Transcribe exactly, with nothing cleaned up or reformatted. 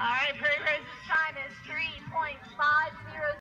All right, Prairie Rose's time is three point five zero